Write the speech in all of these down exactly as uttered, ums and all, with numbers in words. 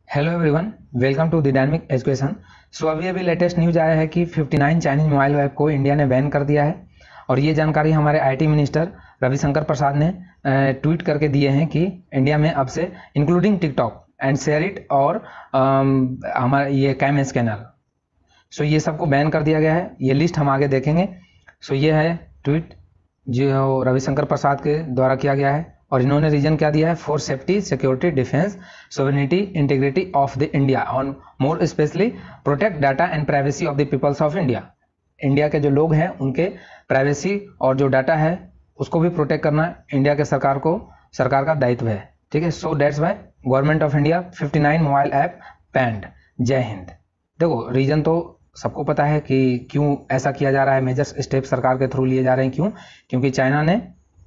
Hello everyone, welcome to the dynamic education. So अभी अभी latest news आया है कि उनसठ चाइनीज मोबाइल ऐप को इंडिया ने बैन कर दिया है। और ये जानकारी हमारे आईटी मिनिस्टर रविशंकर प्रसाद ने ट्वीट करके दिए हैं कि इंडिया में अब से including TikTok and SHAREit और हमारा ये कैम स्कैनर, सो ये सबको बैन कर दिया गया है। ये लिस्ट हम आगे देखेंगे। सो ये है ट्वीट जो रविशंकर प्रसाद के द्वारा किया गया है और इन्होंने रीजन क्या दिया है, for safety security defence sovereignty integrity of the India on more specially protect data and privacy of the peoples of India. India के जो लोग हैं उनके प्राइवेसी और जो डाटा है उसको भी प्रोटेक्ट करना इंडिया के सरकार को सरकार का दायित्व है। ठीक है, so that's why government of India उनसठ मोबाइल ऐप बैंड। जय हिंद। देखो रीजन तो सबको पता है कि क्यों ऐसा किया जा रहा है, मेजर स्टेप सरकार के थ्रू लिए जा रहे हैं। क्यों? क्योंकि चाइना ने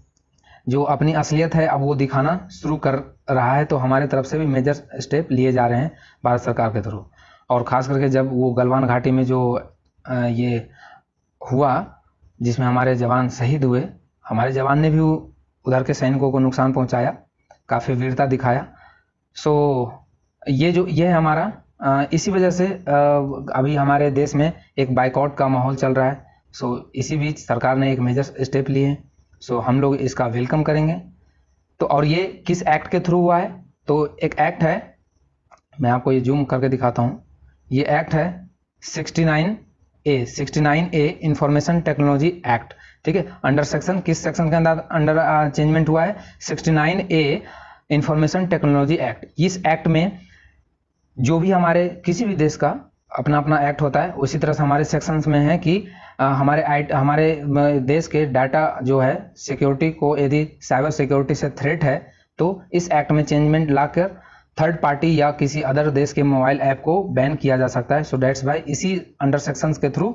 जो अपनी असलियत है अब वो दिखाना शुरू कर रहा है, तो हमारे तरफ से भी मेजर स्टेप लिए जा रहे हैं भारत सरकार के थ्रू। और ख़ास करके जब वो गलवान घाटी में जो ये हुआ जिसमें हमारे जवान शहीद हुए, हमारे जवान ने भी उधर के सैनिकों को नुकसान पहुंचाया, काफ़ी वीरता दिखाया। सो ये जो ये है हमारा, इसी वजह से अभी हमारे देश में एक बाइकआउट का माहौल चल रहा है। सो इसी बीच सरकार ने एक मेजर स्टेप लिए हैं, सो हम लोग इसका वेलकम करेंगे। तो और ये किस एक्ट के थ्रू हुआ है? तो एक एक्ट है, मैं आपको ये जूम करके दिखाता हूँ। ये एक्ट है sixty nine A sixty nine A information technology act. ठीक है, अंडर सेक्शन किस सेक्शन के अंदर अंडर चेंजमेंट हुआ है? Sixty nine A information technology act. इस एक्ट में जो भी हमारे किसी भी देश का अपना अपना एक्ट होता है, उसी तरह से हमारे सेक्शंस में है कि हमारे हमारे देश के डाटा जो है सिक्योरिटी को, यदि साइबर सिक्योरिटी से थ्रेट है तो इस एक्ट में चेंजमेंट लाकर थर्ड पार्टी या किसी अदर देश के मोबाइल ऐप को बैन किया जा सकता है। सो दैट्स वाई इसी अंडर सेक्शंस के थ्रू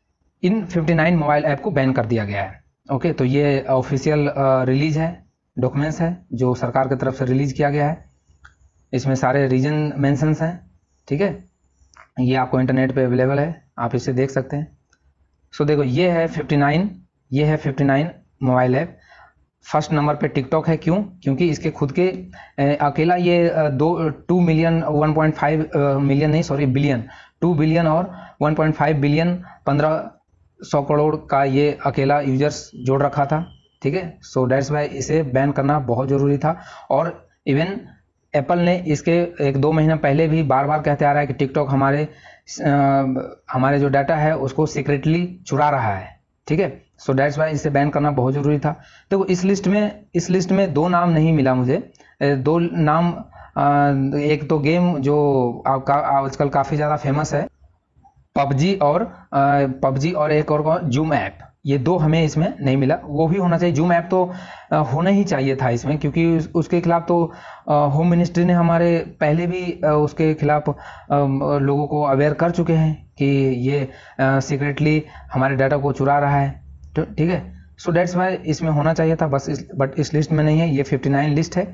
इन उनसठ मोबाइल ऐप को बैन कर दिया गया है। ओके, तो ये ऑफिशियल रिलीज है, डॉक्यूमेंट्स है जो सरकार की तरफ से रिलीज किया गया है। इसमें सारे रीजन मेंशंस हैं। ठीक है, ये आपको इंटरनेट पे अवेलेबल है, आप इसे देख सकते हैं। सो so, देखो ये है उनसठ, ये है उनसठ मोबाइल ऐप। फर्स्ट नंबर पे टिकटॉक है। क्यों? क्योंकि इसके खुद के ए, अकेला ये अ, दो two million one point five million नहीं सॉरी बिलियन टू बिलियन और वन पॉइंट फाइव बिलियन पंद्रह सौ करोड़ का ये अकेला यूजर्स जोड़ रखा था। ठीक है, सो दैट्स वाई इसे बैन करना बहुत ज़रूरी था। और इवन एप्पल ने इसके एक दो महीना पहले भी बार बार कहते आ रहा है कि टिकटॉक हमारे आ, हमारे जो डाटा है उसको सीक्रेटली चुरा रहा है। ठीक है, सो दैट्स वाई इसे बैन करना बहुत ज़रूरी था। देखो इस लिस्ट में इस लिस्ट में दो नाम नहीं मिला मुझे, दो नाम, आ, एक तो गेम जो आपका आजकल काफ़ी ज़्यादा फेमस है, पबजी और पबजी और एक और जूम ऐप, ये दो हमें इसमें नहीं मिला। वो भी होना चाहिए, जूम ऐप तो आ, होना ही चाहिए था इसमें, क्योंकि उस, उसके खिलाफ तो आ, होम मिनिस्ट्री ने हमारे पहले भी आ, उसके खिलाफ आ, लोगों को अवेयर कर चुके हैं कि ये सीक्रेटली हमारे डाटा को चुरा रहा है। तो ठीक है, सो दैट्स वाई इसमें होना चाहिए था बस इस, बट इस लिस्ट में नहीं है। ये उनसठ लिस्ट है।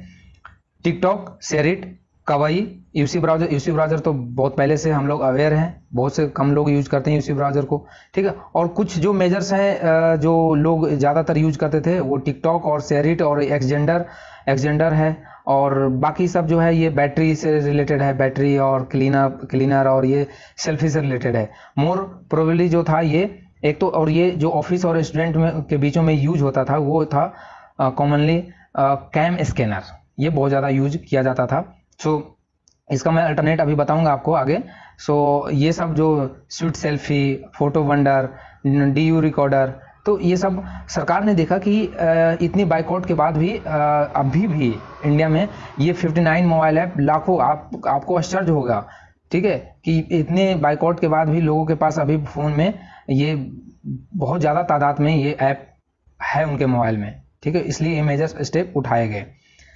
TikTok, SHAREit, Kwai, UC browser. UC browser तो बहुत पहले से हम लोग अवेयर हैं, बहुत से कम लोग यूज करते हैं यूसी ब्राउजर को। ठीक है, और कुछ जो मेजर्स हैं जो लोग ज़्यादातर यूज करते थे वो टिकटॉक और शेयरिट और एक्सजेंडर एक्सजेंडर है। और बाकी सब जो है ये बैटरी से रिलेटेड है, बैटरी और क्लीनर क्लीनर और ये सेल्फी से रिलेटेड है। मोर प्रोबेबली जो था ये एक तो, और ये जो ऑफिस और स्टूडेंट में के बीचों में यूज होता था वो था कॉमनली कैम स्कैनर, ये बहुत ज़्यादा यूज किया जाता था। सो so, इसका मैं अल्टरनेट अभी बताऊंगा आपको आगे। सो so, ये सब जो sweet selfie, photo wonder, D U recorder, तो ये सब सरकार ने देखा कि इतनी बाइकआउट के बाद भी अभी भी इंडिया में ये उनसठ मोबाइल ऐप लाखों, आप आपको आश्चर्य होगा। ठीक है, कि इतने बाइकआउट के बाद भी लोगों के पास अभी फ़ोन में ये बहुत ज़्यादा तादाद में ये ऐप है उनके मोबाइल में। ठीक है, इसलिए ये मेजर स्टेप उठाए गए।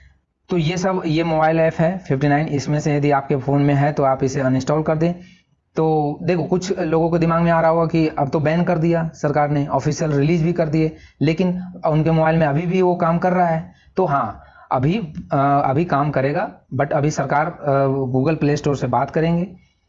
तो ये सब ये मोबाइल ऐप है उनसठ, इसमें से यदि आपके फ़ोन में है तो आप इसे अनइंस्टॉल कर दें। तो देखो कुछ लोगों के दिमाग में आ रहा होगा कि अब तो बैन कर दिया सरकार ने, ऑफिशियल रिलीज भी कर दिए, लेकिन उनके मोबाइल में अभी भी वो काम कर रहा है। तो हाँ, अभी अभी काम करेगा, बट अभी सरकार गूगल प्ले स्टोर से बात करेंगे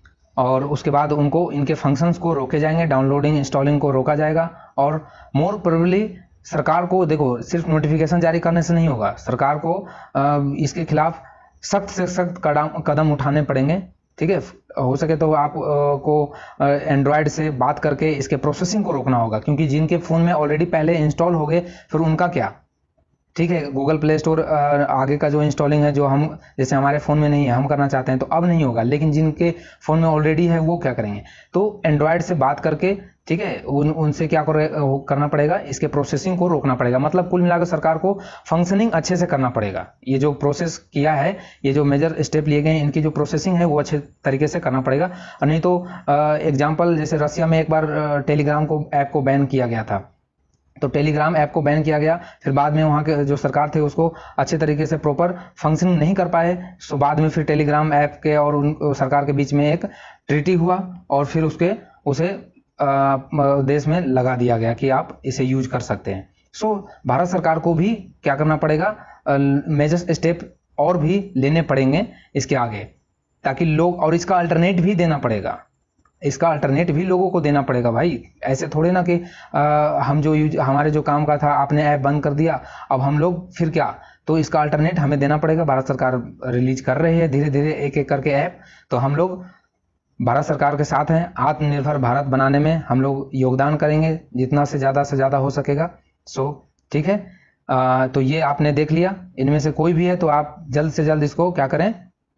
और उसके बाद उनको इनके फंक्शंस को रोके जाएंगे, डाउनलोडिंग इंस्टॉलिंग को रोका जाएगा। और मोर प्रोबेबली सरकार को देखो सिर्फ नोटिफिकेशन जारी करने से नहीं होगा, सरकार को इसके खिलाफ सख्त से सख्त कदम कदम उठाने पड़ेंगे, ठीक है। हो सके तो आप आ, को एंड्रॉयड से बात करके इसके प्रोसेसिंग को रोकना होगा, क्योंकि जिनके फ़ोन में ऑलरेडी पहले इंस्टॉल हो गए फिर उनका क्या, ठीक है। गूगल प्ले स्टोर आगे का जो इंस्टॉलिंग है, जो हम जैसे हमारे फ़ोन में नहीं है, हम करना चाहते हैं तो अब नहीं होगा, लेकिन जिनके फ़ोन में ऑलरेडी है वो क्या करेंगे। तो एंड्रॉयड से बात करके, ठीक है, उन उनसे क्या कर, करना पड़ेगा, इसके प्रोसेसिंग को रोकना पड़ेगा। मतलब कुल मिलाकर सरकार को फंक्शनिंग अच्छे से करना पड़ेगा। ये जो प्रोसेस किया है, ये जो मेजर स्टेप लिए गए हैं, इनकी जो प्रोसेसिंग है वो अच्छे तरीके से करना पड़ेगा। और नहीं तो एग्जाम्पल, जैसे रसिया में एक बार टेलीग्राम को ऐप को बैन किया गया था, तो टेलीग्राम ऐप को बैन किया गया, फिर बाद में वहाँ के जो सरकार थे उसको अच्छे तरीके से प्रॉपर फंक्शनिंग नहीं कर पाए, सो बाद में फिर टेलीग्राम ऐप के और उन सरकार के बीच में एक ट्रीटी हुआ और फिर उसके उसे आ, देश में लगा दिया गया कि आप इसे यूज कर सकते हैं। सो भारत सरकार को भी क्या करना पड़ेगा, मेजर स्टेप और भी लेने पड़ेंगे इसके आगे, ताकि लोग, और इसका अल्टरनेट भी देना पड़ेगा, इसका अल्टरनेट भी लोगों को देना पड़ेगा भाई। ऐसे थोड़े ना कि आ, हम जो यूज हमारे जो काम का था आपने ऐप बंद कर दिया, अब हम लोग फिर क्या, तो इसका अल्टरनेट हमें देना पड़ेगा। भारत सरकार रिलीज कर रही है धीरे धीरे एक एक करके ऐप, तो हम लोग भारत सरकार के साथ हैं। आत्मनिर्भर भारत बनाने में हम लोग योगदान करेंगे जितना से ज़्यादा से ज़्यादा हो सकेगा। सो ठीक है, आ, तो ये आपने देख लिया। इनमें से कोई भी है तो आप जल्द से जल्द इसको क्या करें,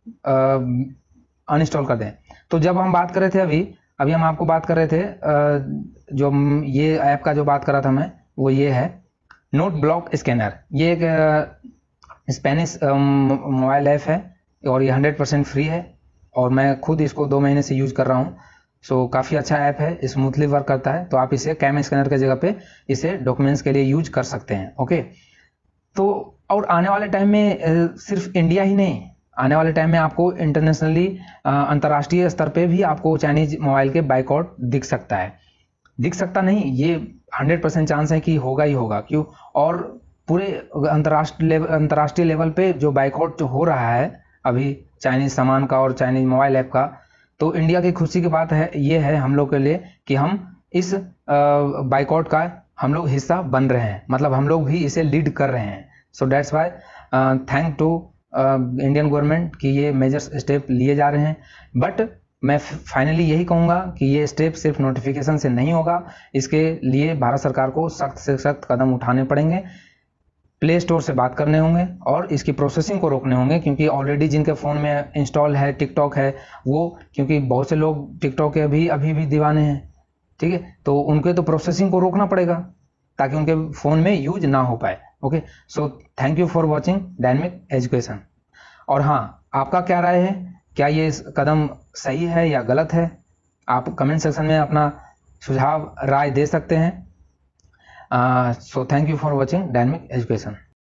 अनइंस्टॉल कर दें। तो जब हम बात कर रहे थे अभी अभी हम आपको बात कर रहे थे, जो ये ऐप का जो बात कर रहा था मैं, वो ये है नोट ब्लॉक स्कैनर। ये एक स्पेनिश मोबाइल ऐप है और ये हंड्रेड परसेंट फ्री है और मैं खुद इसको दो महीने से यूज कर रहा हूँ। सो काफ़ी अच्छा ऐप है, स्मूथली वर्क करता है। तो आप इसे कैम स्कैनर की जगह पे इसे डॉक्यूमेंट्स के लिए यूज कर सकते हैं। ओके, तो और आने वाले टाइम में सिर्फ इंडिया ही नहीं, आने वाले टाइम में आपको इंटरनेशनली अंतर्राष्ट्रीय स्तर पे भी आपको चाइनीज मोबाइल के बाइकआउट दिख सकता है। दिख सकता नहीं, ये हंड्रेड परसेंट चांस है कि होगा ही होगा। क्यों? और पूरे अंतर्राष्ट्रीय लेवल अंतर्राष्ट्रीय लेवल पे जो बाइकआउट जो हो रहा है अभी चाइनीज सामान का और चाइनीज मोबाइल ऐप का, तो इंडिया की खुशी की बात है ये है हम लोग के लिए कि हम इस बाइकआउट का हम लोग हिस्सा बन रहे हैं, मतलब हम लोग भी इसे लीड कर रहे हैं। So that's why thank to Indian government कि ये मेजर स्टेप लिए जा रहे हैं। बट मैं फाइनली यही कहूँगा कि ये स्टेप सिर्फ नोटिफिकेशन से नहीं होगा, इसके लिए भारत सरकार को सख्त से सख्त कदम उठाने पड़ेंगे, प्ले स्टोर से बात करने होंगे और इसकी प्रोसेसिंग को रोकने होंगे। क्योंकि ऑलरेडी जिनके फ़ोन में इंस्टॉल है टिकटॉक है वो, क्योंकि बहुत से लोग टिकटॉक के अभी अभी भी दीवाने हैं, ठीक है, तो उनके तो प्रोसेसिंग को रोकना पड़ेगा ताकि उनके फ़ोन में यूज ना हो पाए। Okay, so thank you for watching dynamic education. और हाँ, आपका क्या राय है, क्या ये कदम सही है या गलत है? आप कमेंट सेक्शन में अपना सुझाव राय दे सकते हैं। So thank you for watching dynamic education.